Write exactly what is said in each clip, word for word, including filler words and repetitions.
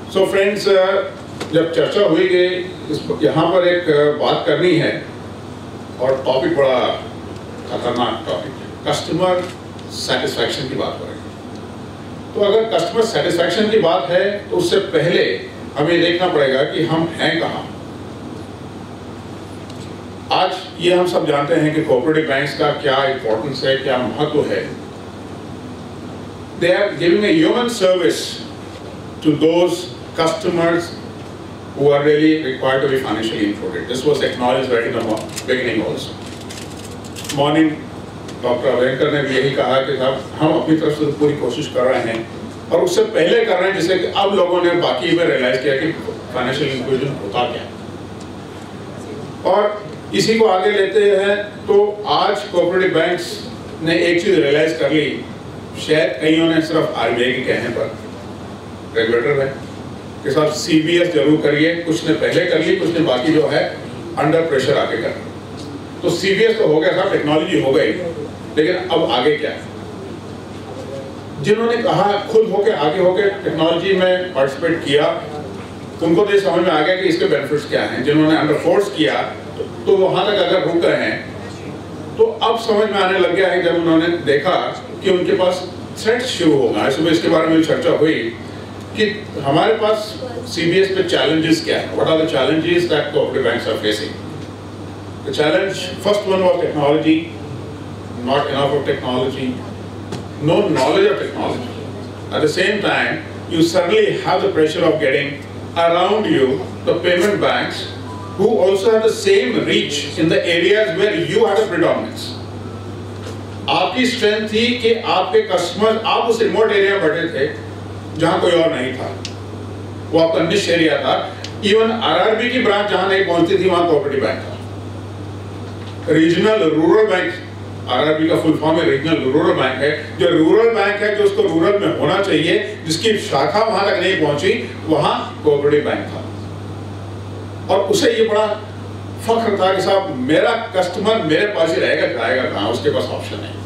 So friends, जब चर्चा हुई कि यहाँ पर एक बात करनी है और टॉपिक बड़ा खतरनाक टॉपिक है, कस्टमर सेटिस्फैक्शन की बात करेंगे। तो अगर कस्टमर सेटिस्फैक्शन की बात है तो उससे पहले हमें देखना पड़ेगा कि हम हैं कहाँ। आज ये हम सब जानते हैं कि कोऑपरेटिव बैंक्स का क्या इंपॉर्टेंस है, क्या महत्व है। They are giving a human service to those customers who are really required to be financially included. This was acknowledged right in the beginning also. Morning, doctor Avenkar ने भी यही कहा कि साहब हम अपनी तरफ से पूरी कोशिश कर रहे हैं और उससे पहले कर रहे हैं जिससे कि अब लोगों ने बाकी में रियलाइज किया कि फाइनेंशियल इंक्लूजन होता क्या है। और इसी को आगे लेते हैं तो आज कोऑपरेटिव बैंक्स ने एक चीज रियलाइज कर ली, शायद कईयों ने सिर्फ आरबीआई के कहने पर, रेगुलेटर है कि साहब सीबीएस जरूर करिए, कुछ ने पहले कर ली, कुछ ने बाकी जो है अंडर प्रेशर आगे कर। तो सीबीएस तो हो गया साहब, टेक्नोलॉजी हो गई, लेकिन अब आगे क्या है। जिन्होंने कहा खुद होके आगे होके टेक्नोलॉजी में पार्टिसिपेट किया, उनको तो ये समझ में आ गया कि इसके बेनिफिट्स क्या हैं। जिन्होंने अंडर फोर्स किया तो, तो वहां तक अगर रुक गए हैं तो अब समझ में आने लग गया है जब उन्होंने देखा कि उनके पास थ्रेट्स शुरू होगा। सुबह इसके बारे में चर्चा हुई कि हमारे पास सीबीएस पे चैलेंजेस क्या है, what are the challenges that cooperative banks are facing. The challenge first one was technology, not enough of technology, no knowledge of technology. At the same time you suddenly have the pressure of getting around you the payment banks who also have the same reach in the areas where you had a predominance. आपकी strength थी कि आपके customer, आप उस remote area में बैठे थे जहां कोई और नहीं था, वो आपका निश एरिया था। इवन आरआरबी की ब्रांच जहां नहीं पहुंचती थी वहां कोऑपरेटिव बैंक था। रीजनल रूरल बैंक, आरआरबी का फुल फॉर्म है रीजनल रूरल बैंक है। जो रूरल बैंक है, जो उसको रूरल में होना चाहिए, जिसकी शाखा वहां तक नहीं पहुंची, वहां कोऑपरेटिव बैंक था। और उसे ये बड़ा फख्र था कि साहब मेरा कस्टमर मेरे पास ही रहेगा, जाएगा कहां, उसके पास ऑप्शन है।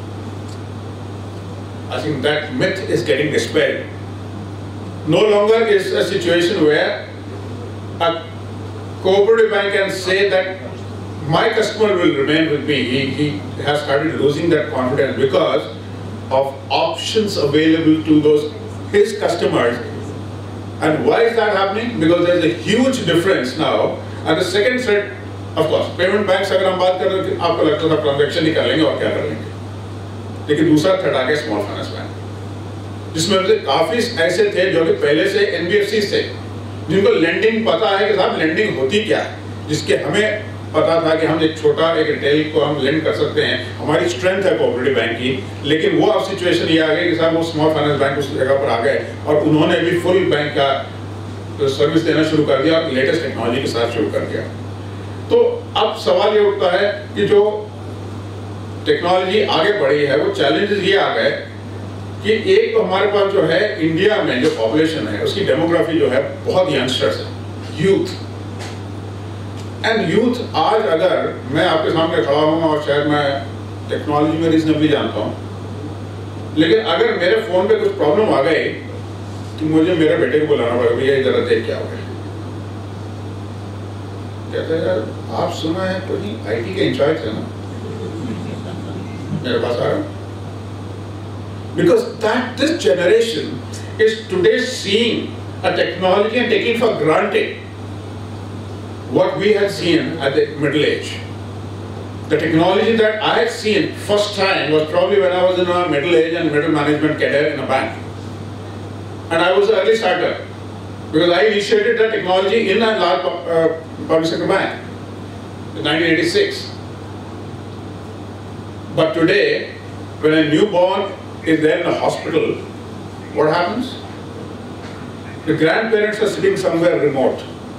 I think that myth is getting dispelled. No longer is a situation where a cooperative bank can say that my customer will remain with me. He, he has started losing that confidence because of options available to those his customers. And why is that happening? Because there is a huge difference now. And the second threat, of course, payment banks अगर हम बात कर रहे हैं, आपको लगता था transaction ही कर लेंगे और क्या कर लेंगे। लेकिन दूसरा थ्रेट आ गया स्मॉल फाइनेंस बैंक, जिसमें से काफी ऐसे थे जो कि पहले से एनबीएफसी थे, जिनको लेंडिंग पता है कि साहब लेंडिंग होती क्या है, जिसके हमें पता था कि हम एक छोटा एक रिटेल को हम लेंड कर सकते हैं, हमारी स्ट्रेंथ है कोऑपरेटिव बैंक की। लेकिन वो अब सिचुएशन ये आ गई कि साहब वो स्मॉल फाइनेंस बैंक उस जगह पर आ गए और उन्होंने भी फुल बैंक का तो सर्विस देना शुरू कर दिया और लेटेस्ट टेक्नोलॉजी के साथ शुरू कर दिया। तो अब सवाल ये उठता है कि जो टेक्नोलॉजी आगे बढ़ी है, वो चैलेंजेस ये आ गए कि एक तो हमारे पास जो है इंडिया में जो पॉपुलेशन है उसकी डेमोग्राफी जो है बहुत यंगस्टर्स है, यूथ। एंड यूथ आज अगर मैं आपके सामने खड़ा हूँ और शायद मैं टेक्नोलॉजी में रीजनेबली जानता हूँ, लेकिन अगर मेरे फोन पे कुछ प्रॉब्लम आ गई तो मुझे मेरे बेटे को बुलाना पड़ेगा, भैया इधर देख क्या हो गया। कहते हैं यार आप सुना है कोई आईटी के इंचार्ज है ना, मेरे पास आ रहा है। Because that this generation is today seeing a technology and taking for granted what we had seen at the middle age. The technology that I had seen first time was probably when I was in a middle age and middle management cadre in a bank. And I was an early starter because I initiated that technology in a large uh, public sector bank in nineteen eighty-six. But today, when a newborn is there in a hospital, what happens? The grandparents are sitting somewhere remote.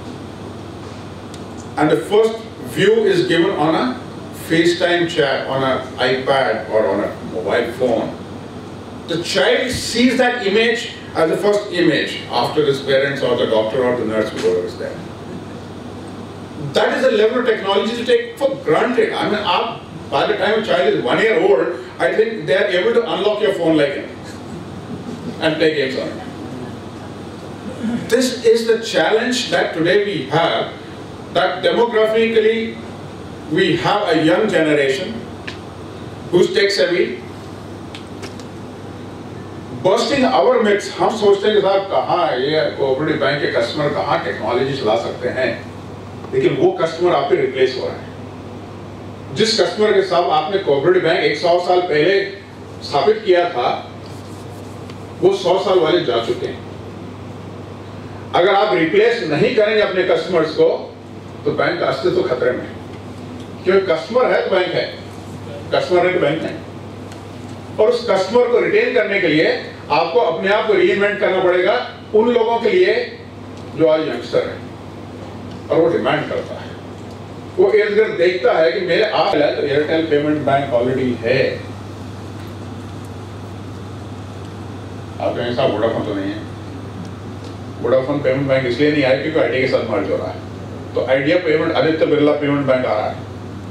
And the first view is given on a FaceTime chat, on an iPad or on a mobile phone. The child sees that image as the first image after his parents or the doctor or the nurse, whoever is there. That is the level of technology to take for granted. I mean, आप, by the time a child is one year old, I think they are able to unlock your phone like him and play games on it. And this is the challenge that today we have, that demographically we have a young generation who's tech-savvy. Bursting our myths, हम सोचते हैं कि साहब कहाँ ये cooperative bank के customer कहाँ technology चला सकते हैं, लेकिन वो कस्टमर आप पे रिप्लेस हो रहा है। जिस कस्टमर के साथ आपने कोऑपरेटिव बैंक एक सौ साल पहले स्थापित किया था, वो सौ साल वाले जा चुके हैं। अगर आप रिप्लेस नहीं करेंगे अपने कस्टमर्स को, तो बैंक का अस्तित्व तो खतरे में है, क्योंकि कस्टमर है तो बैंक है, कस्टमर है तो बैंक नहीं। और उस कस्टमर को रिटेन करने के लिए आपको अपने आप को रीइन्वेंट करना पड़ेगा उन लोगों के लिए जो आज यंगस्टर है और वो डिमांड करता है। वो इर्द गिर्द देखता है कि मेरे आप तो एयरटेल पेमेंट बैंक ऑलरेडी है, आप कहें साहब वोडाफोन तो नहीं है। वोडाफोन पेमेंट बैंक इसलिए नहीं आया क्योंकि आईडिया के साथ मर्ज हो रहा है, तो Idea payment Aditya Birla payment bank आ रहा है।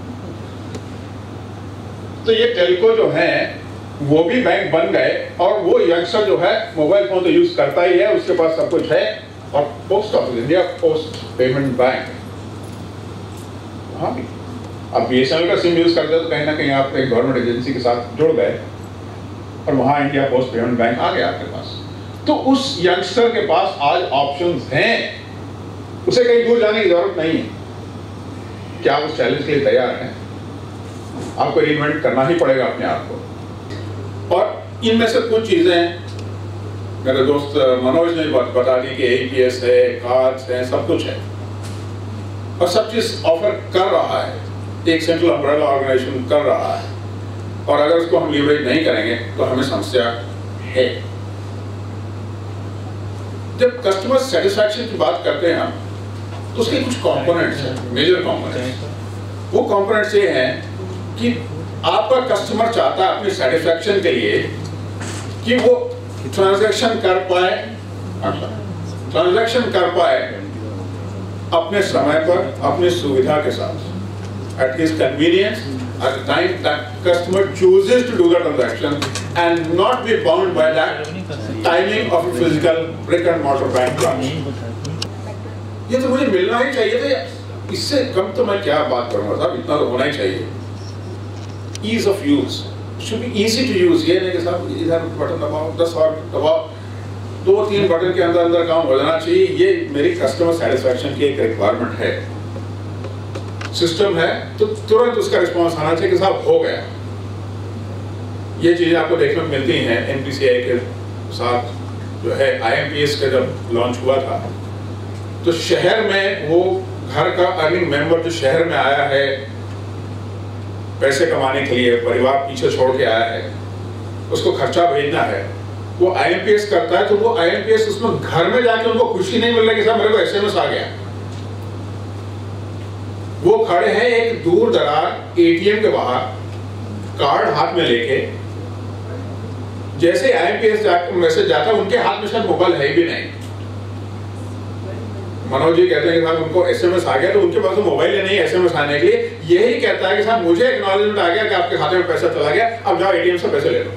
तो ये टेलको जो है वो भी बैंक बन गए, और वो यंगस्टर जो है मोबाइल फोन तो यूज करता ही है, उसके पास सब कुछ है। और post office, India post payment bank, हाँ भी आप बी एस एन एल का सिम यूज करते हो तो कहीं ना कहीं आप एक गवर्नमेंट एजेंसी के साथ जुड़ गए, और वहां इंडिया पोस्ट पेमेंट बैंक आ गया आपके पास। तो उस यंगस्टर के पास आज ऑप्शंस हैं, उसे कहीं दूर जाने की जरूरत नहीं है। क्या उस चैलेंज के लिए तैयार है? आपको रीइन्वेंट करना ही पड़ेगा अपने आप को। और इनमें से कुछ चीजें मेरे दोस्त मनोज ने बता दी कि ए पी एस है, कार्ड्स हैं, सब कुछ है, और सब चीज ऑफर कर रहा है, एक सेंट्रल अम्ब्रेला ऑर्गेनाइजेशन कर रहा है, और अगर उसको हम लीवरेज नहीं करेंगे तो हमें समस्या है। जब कस्टमर सेटिस्फैक्शन की बात करते हैं हम, तो उसके कुछ कंपोनेंट्स हैं, मेजर कंपोनेंट्स। वो कंपोनेंट्स ये हैं कि आपका कस्टमर चाहता है अपनी सेटिस्फैक्शन के लिए कि वो ट्रांजैक्शन कर पाए, ट्रांजैक्शन कर पाए अपने समय पर, अपनी सुविधा के साथ, at his convenience, at the time that customer chooses to do the transaction, and not be bound by that timing of a physical brick and mortar bank branch. ये तो मुझे मिलना ही चाहिए था, इससे कम तो मैं क्या बात करूंगा साहब, इतना तो होना ही चाहिए। Ease of use should be easy to use। ये नहीं कि साहब इधर बटन दबाओ, दस और दबाओ, दो तीन बटन के अंदर अंदर काम हो जाना चाहिए। ये मेरी कस्टमर सेटिस्फैक्शन की एक रिक्वायरमेंट है। सिस्टम है तो तुरंत उसका रिस्पांस आना चाहिए कि साहब हो गया। ये चीजें आपको देखने को मिलती हैं एन पी सी आई के साथ, जो है आई एम पी एस का जब लॉन्च हुआ था, तो शहर में वो घर का अर्निंग मेंबर जो शहर में आया है पैसे कमाने के लिए, परिवार पीछे छोड़ के आया है, उसको खर्चा भेजना है, वो आई एम पी एस करता है, तो वो आई एम पी एस उसमें घर में जाके उनको खुशी नहीं मिल रही कि साहब मेरे को एस एम एस आ गया। वो खड़े हैं एक दूर दराज ए टी एम के बाहर, कार्ड हाथ में लेके, जैसे I M P S message जाता है उनके हाथ में शायद मोबाइल है भी नहीं। मनोज जी कहते हैं कि साहब उनको एस एम एस आ गया, तो उनके पास तो मोबाइल ही नहीं है एस एम एस आने के लिए। यही कहता है कि साहब मुझे एक्नॉलेजमेंट आ गया कि आपके खाते में पैसा चला गया, अब जाओ ए टी एम से पैसे ले लो।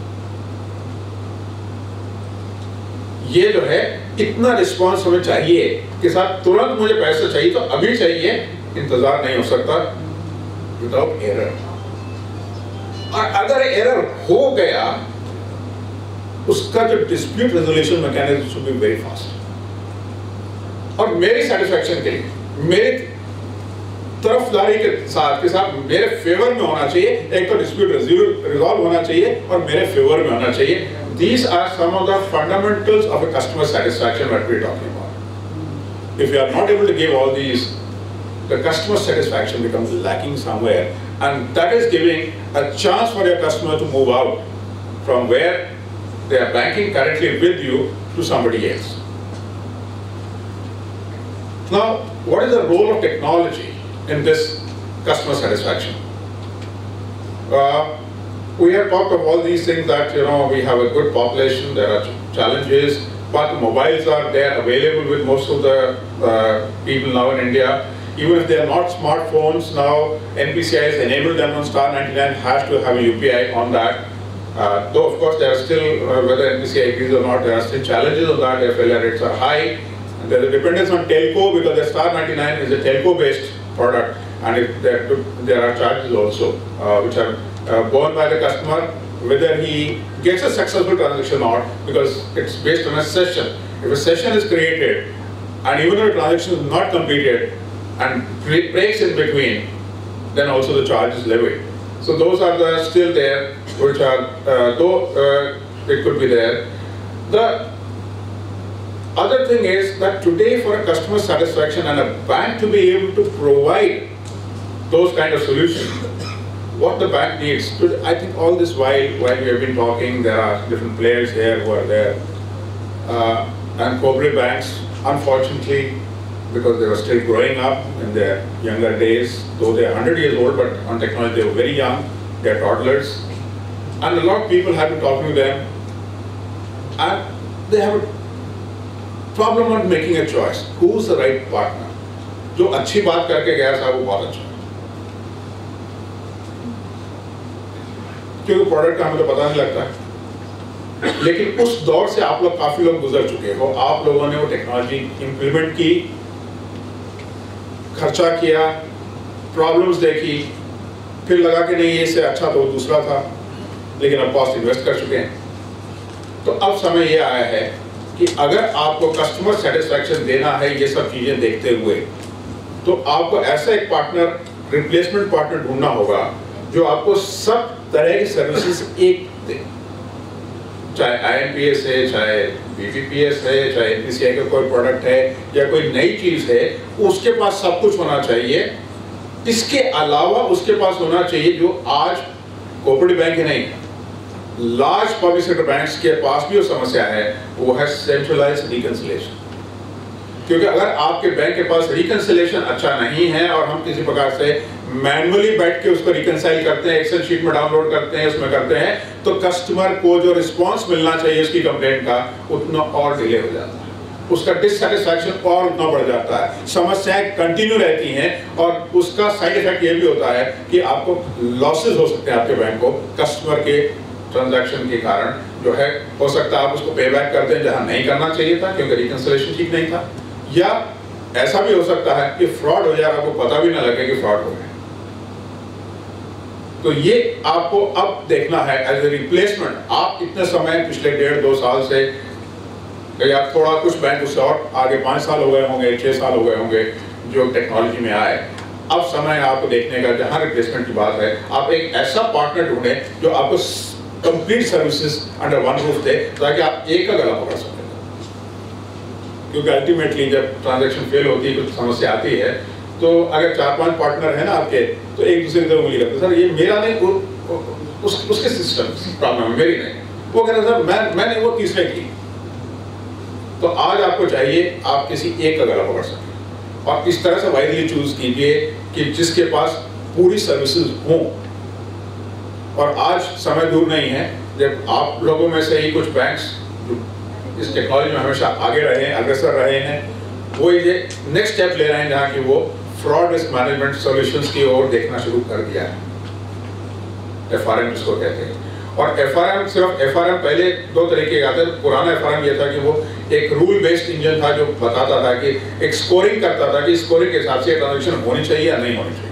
ये जो है इतना रिस्पांस हमें चाहिए कि साहब तुरंत मुझे पैसा चाहिए तो अभी चाहिए, इंतजार नहीं हो सकता, विदाउट एरर। और अगर एरर हो गया, उसका जो dispute resolution mechanism should be very fast. और मेरी सेटिस्फैक्शन के लिए, मेरी तरफदारी के साथ के साथ मेरे फेवर में होना चाहिए। एक तो डिस्प्यूट रिजॉल्व होना चाहिए और मेरे फेवर में होना चाहिए। These are some of the fundamentals of a customer satisfaction that we're talking about. If you are not able to give all these, the customer satisfaction becomes lacking somewhere, and that is giving a chance for your customer to move out from where they are banking currently with you to somebody else. Now, what is the role of technology in this customer satisfaction? Uh, we have talked of all these things that, you know, we have a good population, there are challenges, but mobiles are there available with most of the uh, people now in India. Even if they are not smartphones now, N P C I has enabled them on star ninety-nine hash to have a U P I on that. Uh, though of course there are still, uh, whether N P C I agrees or not, there are still challenges on that. Their failure rates are high. And there is a dependence on telco because the Star ninety-nine is a telco-based product, and it, there, there are charges also uh, which are uh, borne by the customer, whether he gets a successful transaction or not, because it's based on a session. If a session is created, and even if a transaction is not completed and breaks in between, then also the charge is levied. So those are the still there, which are, uh, though uh, it could be there. The other thing is that today for a customer satisfaction and a bank to be able to provide those kind of solutions, what the bank needs, I think all this while, while we have been talking, there are different players here who are there. Uh, and cooperative banks, unfortunately, because they were still growing up in their younger days, though they are one hundred years old, but on technology they were very young, they are toddlers. And a lot of people have been talking to them, and they have a problem on making a choice. Who's the right partner? जो अच्छी बात करके गया था वो बहुत अच्छा है, क्योंकि प्रोडक्ट का हमें तो पता नहीं लगता है। लेकिन उस दौर से आप लोग काफी लोग गुजर चुके हो, आप लोगों ने वो टेक्नोलॉजी इंप्लीमेंट की, खर्चा किया, प्रॉब्लम्स देखी, फिर लगा कि नहीं ये से अच्छा तो दूसरा था, लेकिन अब कॉस्ट इन्वेस्ट कर चुके हैं। तो अब समय ये आया है कि अगर आपको कस्टमर सेटिस्फैक्शन देना है ये सब चीजें देखते हुए, तो आपको ऐसा एक पार्टनर, रिप्लेसमेंट पार्टनर ढूंढना होगा जो आपको सब तरह की सर्विसेज एक दे, चाहे आई एम पी एस है, चाहे बी पी पी एस है, चाहे एन पी सी आई का कोई प्रोडक्ट है या कोई नई चीज है, उसके पास सब कुछ होना चाहिए। इसके अलावा उसके पास होना चाहिए जो आज कोऑपरेटिव बैंक ही नहीं, लार्ज पब्लिक सेक्टर बैंक्स के पास भी वो समस्या है, वो है सेंट्रलाइज्ड रिकंसिलिएशन। क्योंकि अगर आपके बैंक के पास रिकंसिलिएशन अच्छा नहीं है और हम किसी प्रकार से मैनुअली बैठ के उसको रिकंसाइल करते हैं, एक्सेल शीट में डाउनलोड करते हैं, उसमें करते हैं, तो कस्टमर को जो रिस्पांस मिलना चाहिए उसकी कंप्लेंट का उतना और डिले हो जाता है, उसका डिससैटिस्फैक्शन और उतना बढ़ जाता है, समस्याएं कंटिन्यू रहती हैं, और उसका साइड इफेक्ट ये भी होता है कि आपको लॉसेस हो सकते हैं आपके बैंक को कस्टमर के ट्रांजैक्शन के कारण, जो है हो सकता है आप उसको पे बैक कर दें जहां नहीं करना चाहिए था क्योंकि रिकंसिलिएशन ठीक नहीं था, या ऐसा भी हो सकता है कि फ्रॉड हो जाए, आपको पता भी ना लगे कि फ्रॉड हो गया। तो ये आपको अब देखना है एज ए रिप्लेसमेंट। आप इतने समय पिछले डेढ़ दो साल से, या थोड़ा कुछ बैंक उससे और आगे पाँच साल हो गए होंगे, छः साल हो गए होंगे जो टेक्नोलॉजी में आए, अब समय आपको देखने का, जहाँ रिप्लेसमेंट की बात है, आप एक ऐसा पार्टनर ढूंढें जो आपको complete services under one roof दे, ताकि आप एक का गला पकड़ सकें। क्योंकि अल्टीमेटली जब ट्रांजैक्शन फेल होती है, कुछ समस्या आती है, तो अगर चार पांच पार्टनर है ना आपके, तो एक दूसरे की तरफ उंगली करते, सर ये मेरा नहीं, वो, उस, उसके सिस्टम प्रॉब्लम है, मेरी नहीं। वो कहते सर मैं मैंने वो तीसरे की। तो आज आपको चाहिए आप किसी एक का गला पकड़ सकें, और इस तरह से वाइडली चूज कीजिए कि जिसके पास पूरी सर्विसेज हों। और आज समय दूर नहीं है जब आप लोगों में से ही कुछ बैंक्स इस टेक्नोलॉजी में हमेशा आगे रहे हैं, अग्रसर रहे हैं, वो ये नेक्स्ट स्टेप ले रहे हैं जहाँ की वो फ्रॉड रिस्क मैनेजमेंट सॉल्यूशंस की ओर देखना शुरू कर दिया है, एफ आर एम जिसको कहते हैं। और एफ आर एम सिर्फ एफ आर एम पहले दो तरीके का था। पुराना एफ आर एम ये था कि वो एक रूल बेस्ड इंजन था जो बताता था कि एक स्कोरिंग करता था कि स्कोरिंग के हिसाब से ट्रांजेक्शन होनी चाहिए या नहीं होनी चाहिए।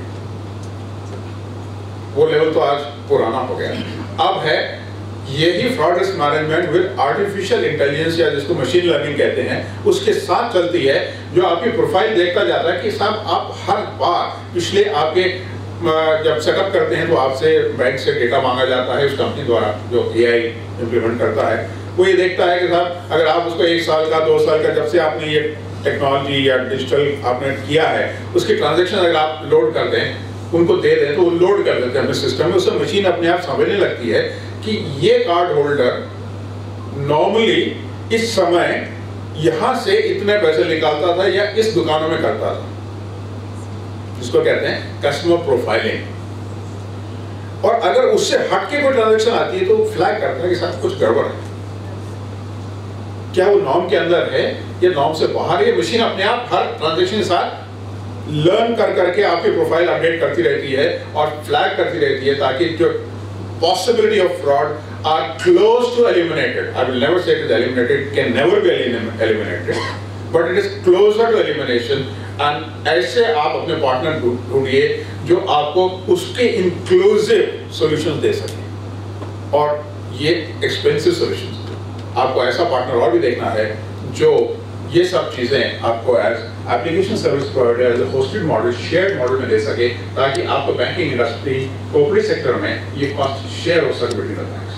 वो लेवल तो आज पुराना हो गया। अब है यही fraud risk management with artificial intelligence, या जिसको मशीन लर्निंग कहते हैं, उसके साथ चलती है, जो आपकी प्रोफाइल देखता जाता है कि साहब आप हर बार पिछले आपके जब सेटअप करते हैं तो आपसे बैंक से डेटा मांगा जाता है उस कंपनी द्वारा जो ए आई इम्प्लीमेंट करता है। वो ये देखता है कि साहब अगर आप उसको एक साल का, दो साल का, जब से आपने ये टेक्नोलॉजी या डिजिटल आपने किया है, उसकी ट्रांजेक्शन अगर आप लोड कर दें, उनको दे दें, तो वो लोड कर देते हैं अपने सिस्टम में। उससे मशीन अपने आप समझने लगती है कि ये कार्ड होल्डर नॉर्मली इस समय यहां से इतने पैसे निकालता था या इस दुकानों में करता था, जिसको कहते हैं कस्टमर प्रोफाइलिंग। और अगर उससे हटके कोई ट्रांजैक्शन आती है तो फ्लैग करता है कि साथ कुछ गड़बड़ है, क्या वो नॉर्म के अंदर है या नॉर्म से बाहर। ये मशीन अपने आप हर ट्रांजैक्शन के साथ लर्न कर करके आपकी प्रोफाइल अपडेट करती रहती है और फ्लैग करती रहती है, ताकि जो possibility of fraud are close to eliminated. I will never say it is eliminated, it can never be eliminated, but it is closer to elimination. And ऐसे आप अपने पार्टनर ढूंढिए जो आपको उसके इंक्लूसिव सॉल्यूशंस दे सके और ये एक्सपेंसिव सॉल्यूशंस। आपको ऐसा पार्टनर और भी देखना है जो ये सब चीज़ें आपको as application service provider, as a hosted model, shared model में दे सके, ताकि आपको बैंकिंग इंडस्ट्री, कोऑपरेटिव सेक्टर में ये कॉस्ट शेयर हो सके between the banks.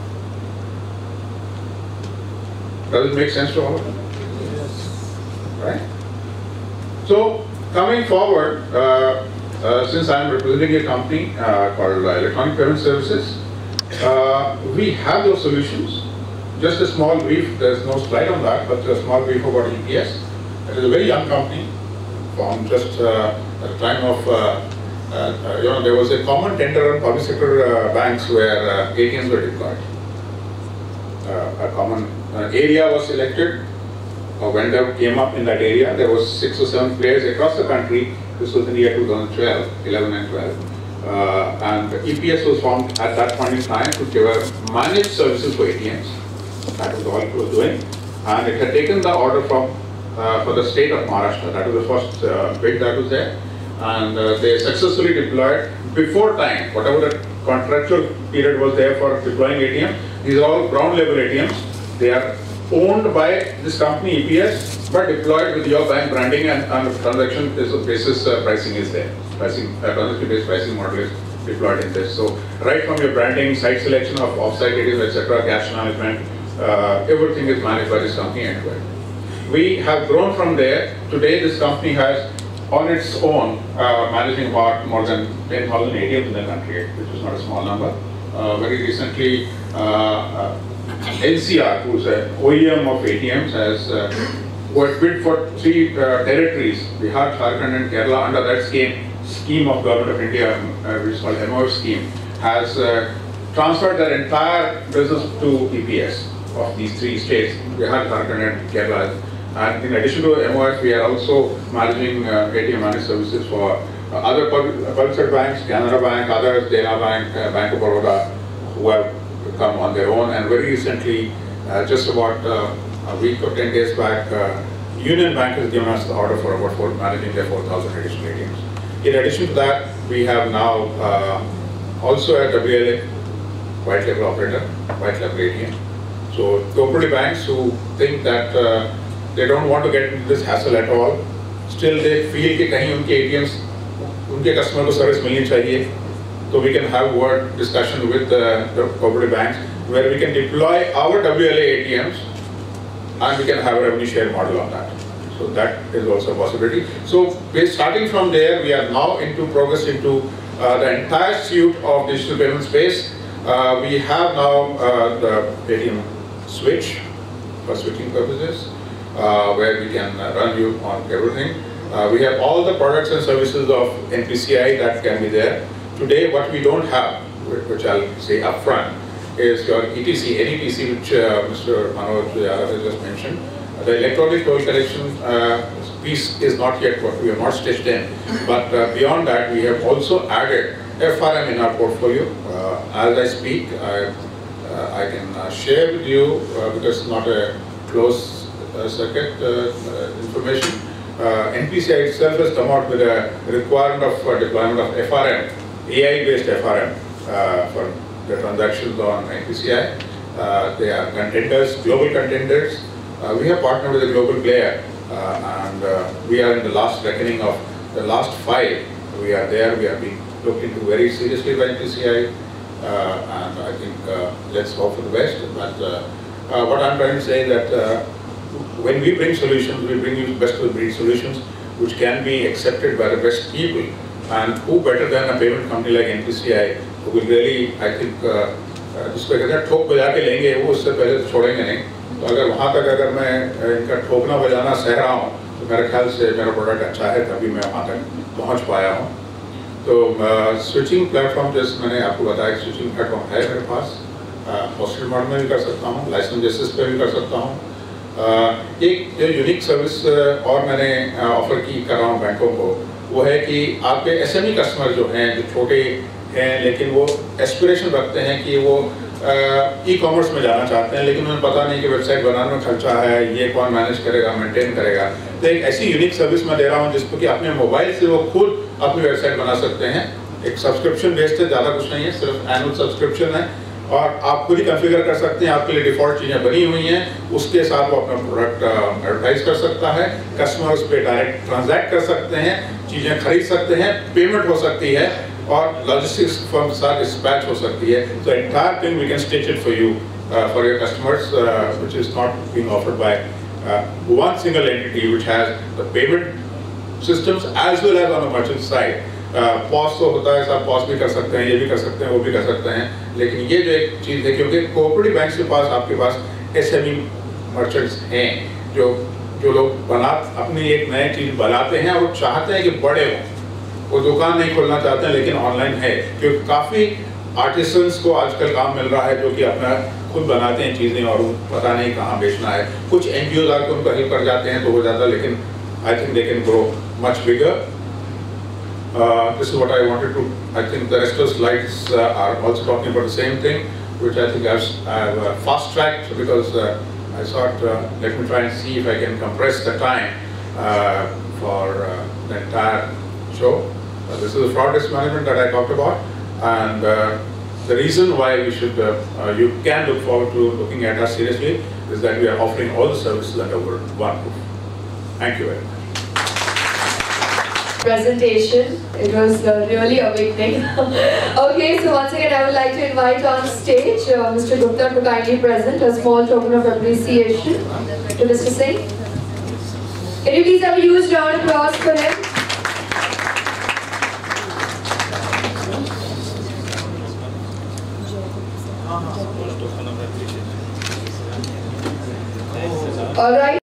Does it make sense to all of them? Yes. Right? So, coming forward, uh, uh, since I am representing a company uh, called uh, Electronic Payment Services, uh, we have those solutions. Just a small brief, there's no slide on that, but a small brief about E P S. It is a very young company, formed just uh, at the time of, uh, uh, you know, there was a common tender on public sector uh, banks where uh, A T Ms were deployed. Uh, a common uh, area was selected, a vendor came up in that area, there was six or seven players across the country. This was in the year two thousand twelve, eleven and twelve. Uh, and E P S was formed at that point in time to give managed services for A T Ms. That was all it was doing, and it had taken the order from uh, for the state of Maharashtra. That was the first uh, bid that was there, and uh, they successfully deployed before time. Whatever the contractual period was there for deploying A T M, these are all ground level A T Ms. They are owned by this company E P S, but deployed with your bank branding, and, and transaction basis uh, pricing is there. Pricing, uh, transaction based pricing model is deployed in this. So right from your branding, site selection of offsite A T Ms, et cetera, cash management. Uh, everything is managed by this company end to end. We have grown from there. Today, this company has, on its own, uh, managing about more than ten thousand A T Ms in the country, which is not a small number. Uh, very recently, uh, uh, N C R, who's an O E M of A T Ms, has uh, was bid for three uh, territories: Bihar, Jharkhand, and Kerala. Under that scheme, scheme of Government of India, uh, which is called M O F scheme, has uh, transferred their entire business to E P S of these three states, Bihar, Jharkhand and Kerala. And in addition to M O S, we are also managing uh, A T M managed services for uh, other public, uh, public sector banks, Canara Bank, others, Dena Bank, uh, Bank of Baroda, who have come on their own. And very recently, uh, just about uh, a week or ten days back, uh, Union Bank has given us the order for about four, managing their four thousand additional A T Ms. In addition to that, we have now uh, also a W L A, white label operator, white label A T M. So cooperative banks who think that uh, they don't want to get into this hassle at all, still they feel कि कहीं उनके A T Ms, उनके customer को service मिलनी चाहिए, so we can have word discussion with the, the cooperative banks where we can deploy our W L A A T Ms and we can have a revenue share model on that. So that is also a possibility. So we're starting from there. We are now into progress into uh, the entire suite of digital payment space. Uh, we have now uh, the A T M switch for switching purposes, uh, where we can uh, run you on everything. Uh, we have all the products and services of N P C I that can be there. Today, what we don't have, which I'll say upfront, is your E T C, N E T C, which uh, Mister Manoj has just mentioned. The electronic toll collection uh, piece is not yet what we have not stitched in, but uh, beyond that, we have also added F R M in our portfolio. Uh, as I speak, I, uh, I can uh, share with you, uh, because it's not a closed uh, circuit uh, uh, information. Uh, N P C I itself has come out with a requirement of uh, deployment of F R M, A I-based F R M uh, for the transactions on N P C I. Uh, they are contenders, global contenders. Uh, we have partnered with a global player, uh, and uh, we are in the last reckoning of the last five. We are there. We are being looked into very seriously by N P C I, uh, and I think uh, let's hope for the best. But uh, uh, what I'm trying to say is that uh, when we bring solutions, we bring you best of breed solutions which can be accepted by the best people. And who better than a payment company like N P C I, who will really, I think, जिसको कहते हैं ठोक बजा के लेंगे, वो उससे पहले तो छोड़ेंगे नहीं. तो अगर वहाँ तक अगर मैं इनका ठोकना बजाना सह रहा हूँ, तो मेरे ख्याल से मेरा प्रोडक्ट अच्छा है, तभी मैं वहाँ तक पहुँच पाया हूँ. तो स्विचिंग प्लेटफॉर्म जैसे मैंने आपको बताया, स्विचिंग प्लेटफॉर्म है मेरे पास. होस्टेड मॉडल में भी कर सकता हूँ, लाइसेंस बेसिस पे भी कर सकता हूँ. एक जो यूनिक सर्विस और मैंने ऑफर की कर रहा हूँ बैंकों को, वो है कि आपके एसएमई कस्टमर जो हैं, जो छोटे हैं लेकिन वो एस्पिरेशन रखते हैं कि वो ई कॉमर्स में जाना चाहते हैं, लेकिन उन्हें पता नहीं कि वेबसाइट बनाने में खर्चा है, ये कौन मैनेज करेगा, मेंटेन करेगा। तो एक ऐसी यूनिक सर्विस मैं दे रहा हूँ जिसको कि अपने मोबाइल से वो खुद अपनी वेबसाइट बना सकते हैं। एक सब्सक्रिप्शन बेस्ड है, ज़्यादा कुछ नहीं है, सिर्फ एनुअल सब्सक्रिप्शन है और आप खुद ही कॉन्फ़िगर कर सकते हैं। आपके लिए डिफ़ॉल्ट चीज़ें बनी हुई हैं, उसके साथ वो अपना प्रोडक्ट एडवर्टाइज कर सकता है, कस्टमर्स पे डायरेक्ट ट्रांजैक्ट कर सकते हैं, चीज़ें खरीद सकते हैं, पेमेंट हो सकती है और लॉजिस्टिक्स फर्म के साथ डिस्पैच हो सकती है। तो entire thing we can stitch it for you for your customers, which is not being offered by one single entity which has the payment systems as well as on the merchant side. POS तो होता है, सब POS भी कर सकते हैं, ये भी कर सकते हैं, वो भी कर सकते हैं, लेकिन ये जो एक चीज़ है, क्योंकि कोऑपरेटिव बैंक के पास आपके पास एसएमई मर्चेंट्स हैं जो जो लोग बना अपनी एक नई चीज़ बनाते हैं और चाहते हैं कि बड़े हों, वो दुकान नहीं खोलना चाहते हैं लेकिन ऑनलाइन है, क्योंकि काफ़ी आर्टिसंस को आजकल काम मिल रहा है जो कि अपना खुद बनाते हैं चीज़ें और पता नहीं कहाँ बेचना है। कुछ एनजीओ आकर उनको हेल्प कर जाते हैं तो हो जाता है, लेकिन I think they can grow much bigger. This is what I wanted to, I think the rest of slides are also talking about the same thing, which I think I have fast tracked because I thought uh, let me try and see if I can compress the time uh, for uh, the entire show. Uh, this is the fraud risk management that I talked about, and uh, the reason why we should, uh, uh, you can look forward to looking at us seriously is that we are offering all the services under one roof. Thank you very much. Presentation. It was uh, really awakening. Okay, so once again I would like to invite on stage uh, Mister Gupta to kindly present a small token of appreciation to Mister Singh. Can you please have a huge round of applause for him? All right.